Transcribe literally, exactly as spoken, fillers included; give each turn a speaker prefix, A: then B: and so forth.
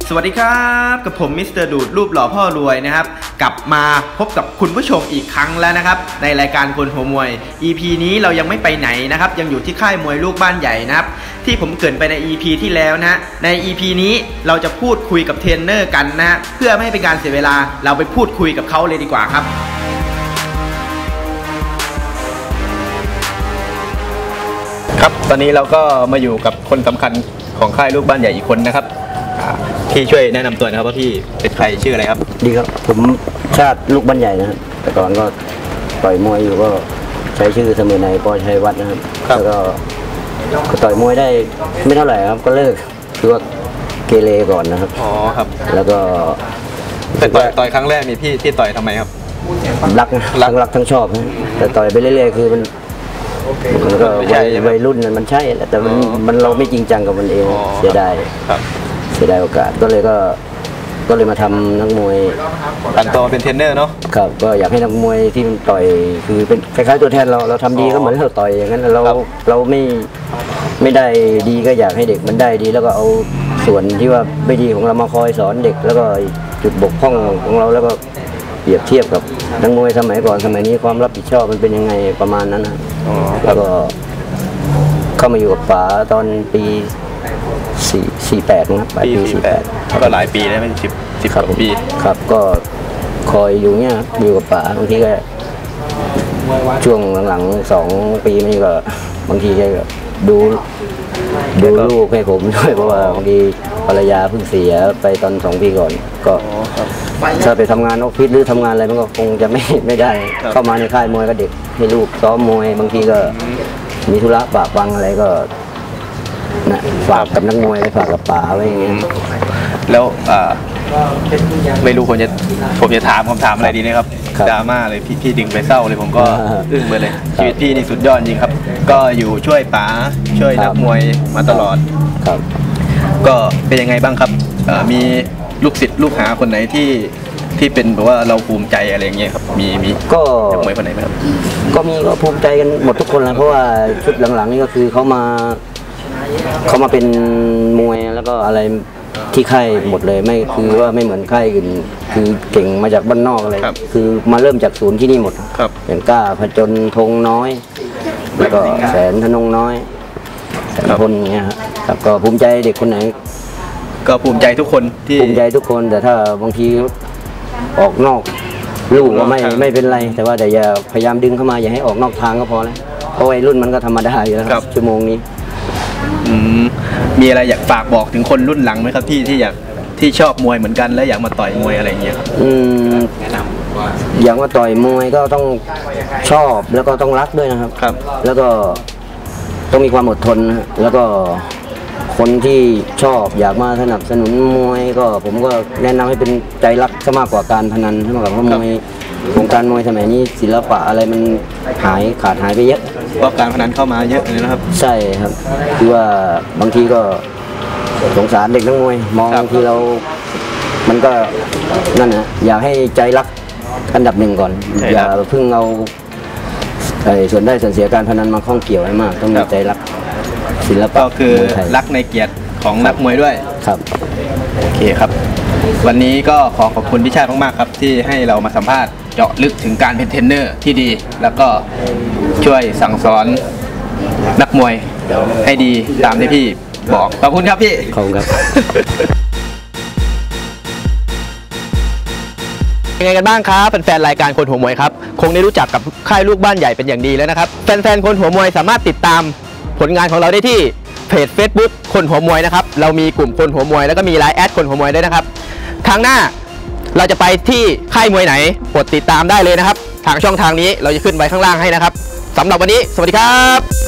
A: สวัสดีครับกับผมมิสเตอร์ดูดรูปหล่อพ่อรวยนะครับกลับมาพบกับคุณผู้ชมอีกครั้งแล้วนะครับในรายการคนหัวมวย อี พี นี้เรายังไม่ไปไหนนะครับยังอยู่ที่ค่ายมวยลูกบ้านใหญ่นะครับที่ผมเกริ่นไปใน อี พี ที่แล้วนะใน อี พี นี้เราจะพูดคุยกับเทรนเนอร์กันนะเพื่อไม่ให้เป็นการเสียเวลาเราไปพูดคุยกับเขาเลยดีกว่าครับครับตอนนี้เราก็มาอยู่กับคนสำคัญของค่ายลูกบ้านใหญ่อีกคนนะครับพี่ช่วยแนะนำตัวนะครับว่าพี่เป็นใครชื่ออะไรครับ
B: ดีครับผมชาติลูกบ้านใหญ่นะครับแต่ก่อนก็ต่อยมวยอยู่ก็ใช้ชื่อเสมอในปอชัยวัฒน์นะครับแล้วก็ต่อยมวยได้ไม่เท่าไหร่ครับก็เลิกคือว่าเกเรก่อนนะครับ
A: อ๋อครับ
B: แล้วก็
A: แต่ต่อยต่อยครั้งแรกนี่พี่พี่ต่อยทำไมครับ
B: รักรักรักทั้งชอบแต่ต่อยไปเรื่อยๆคือมันมันก็วัยรุ่นมันใช่แหละแต่มันมันเราไม่จริงจังกับมันเองเสียดายเสียดายโอกาสก็เลยก็ก็เลยมาทำนักมวย
A: ตันตัวเป็นเทรนเนอร์เนาะ
B: ครับก็อยากให้นักมวยที่มันต่อยคือเป็นคล้ายๆตัวแทนเราเราทำดีก็เหมือนเราต่อยอย่างนั้นเราเราไม่ไม่ได้ดีก็อยากให้เด็กมันได้ดีแล้วก็เอาส่วนที่ว่าไม่ดีของเรามาคอยสอนเด็กแล้วก็จุดบกพร่องของเราแล้วก็เปรียบเทียบกับนักมวยสมัยก่อนสมัยนี้ความรับผิดชอบมันเป็นยังไงประมาณนั้นนะแล้วก็เข้ามาอยู่กับป๋าตอนปีสี่สี่แปดนะครับ
A: ปีสี่แปดก็หลายปีแล้วเป็นสิบสิบกว่าปี
B: ครับก็คอยอยู่เนี่ยอยู่กับป๋าบางทีก็ช่วงหลังๆสองปีนี้ก็บางทีก็ดูดูลูกให้ผมด้วยเพราะว่าบางทีภรรยาเพิ่งเสียไปตอนสองปีก่อนก็ถ้าไปทำงานออฟฟิศหรือทำงานอะไรมันก็คงจะไม่ไม่ได้เข้ามาในค่ายมวยก็เด็กให้ลูกซ้อมมวยบางทีก็มีธุระปะปังอะไรก็นะฝากกับนักมวยไปฝากกับป๋าไว้อย่างเงี้ย
A: แล้วไม่รู้ผมจะผมจะถามคำถามอะไรดีนะครับดราม่าเลยพี่พี่ดึงไปเศร้าเลยผมก็อึ้งไปเลยชีวิตพี่นี่สุดยอดจริงครับก็อยู่ช่วยป๋าช่วยนักมวยมาตลอด
B: ครับ
A: ก็เป็นยังไงบ้างครับมีลูกศิษย์ลูกหาคนไหนที่ที่เป็นแบบว่าเราภูมิใจอะไรอย่างเงี้ยครับมีมี
B: ก็
A: นักมวยคนไหนไหมครับ
B: ก็มีก็ภูมิใจกันหมดทุกคนแล้วเพราะว่าชุดหลังๆนี่ก็คือเขามาเขามาเป็นมวยแล้วก็อะไรที่ค่ายหมดเลยไม่คือว่าไม่เหมือนค่ายอื่นคือเก่งมาจากบ้านนอกอะไรคือมาเริ่มจากศูนย์ที่นี่หมดอย่างกล้าผจญธงน้อยแล้วก็แสนธนงน้อยแสนพลเงี้ยครับก็ภูมิใจเด็กคนไหน
A: ก็ภูมิใจทุกคนที่
B: ภูมิใจทุกคนแต่ถ้าบางทีออกนอกลูกก็ไม่ไม่เป็นไรแต่ว่าแต่อย่าพยายามดึงเข้ามาอย่าให้ออกนอกทางก็พอแล้วเพราะวัยรุ่นมันก็ธรรมดาอยู่แล้วครับชั่วโมงนี้
A: มีอะไรอยากฝากบอกถึงคนรุ่นหลังไหมครับที่ที่อยากที่ชอบมวยเหมือนกันและอยากมาต่อยมวยอะไรอย่างเงี้ยครับ
B: อืมอยากมาต่อยมวยก็ต้องชอบแล้วก็ต้องรักด้วยนะครับ
A: ครับ
B: แล้วก็ต้องมีความอดทนแล้วก็คนที่ชอบอยากมาสนับสนุนมวยก็ผมก็แนะนำให้เป็นใจรักซะมากกว่าการพนันมากกว่าเพราะมวยวงการมวยสมัยนี้ศิลปะอะไรมันหายขาดหายไปเยอะ
A: เพราะการพนันเข้ามาเยอะเลยนะครับ
B: ใช่ครับคือว่าบางทีก็สงสารเด็กนักมวยมองที่เรามันก็นั่นนะอยากให้ใจรักอันดับหนึ่งก่อนอย่าเพิ่งเอาส่วนได้ส่วนเสียการพนันมาข้องเกี่ยวให้มากต้องมีใจรักศิลปะ
A: ก็คือรักในเกียรติของนักมวยด้วย
B: ครับ
A: โอเคครับวันนี้ก็ขอขอบคุณพี่ชาติมากๆครับที่ให้เรามาสัมภาษณ์เจาะลึกถึงการเป็นเทรนเนอร์ที่ดีแล้วก็ช่วยสั่งสอนนักมวยให้ดีตามที่พี่บอกขอบคุณครับพี่
B: ขอบคุณครับ
A: เป็นไงกันบ้างครับแฟนๆรายการคนหัวมวยครับคงได้รู้จักกับค่ายลูกบ้านใหญ่เป็นอย่างดีแล้วนะครับแฟนๆคนหัวมวยสามารถติดตามผลงานของเราได้ที่เพจ Facebook คนหัวมวยนะครับเรามีกลุ่มคนหัวมวยแล้วก็มีไลน์แอดคนหัวมวยด้วยนะครับครั้งหน้าเราจะไปที่ค่ายมวยไหนกดติดตามได้เลยนะครับทางช่องทางนี้เราจะขึ้นไว้ข้างล่างให้นะครับสำหรับวันนี้สวัสดีครับ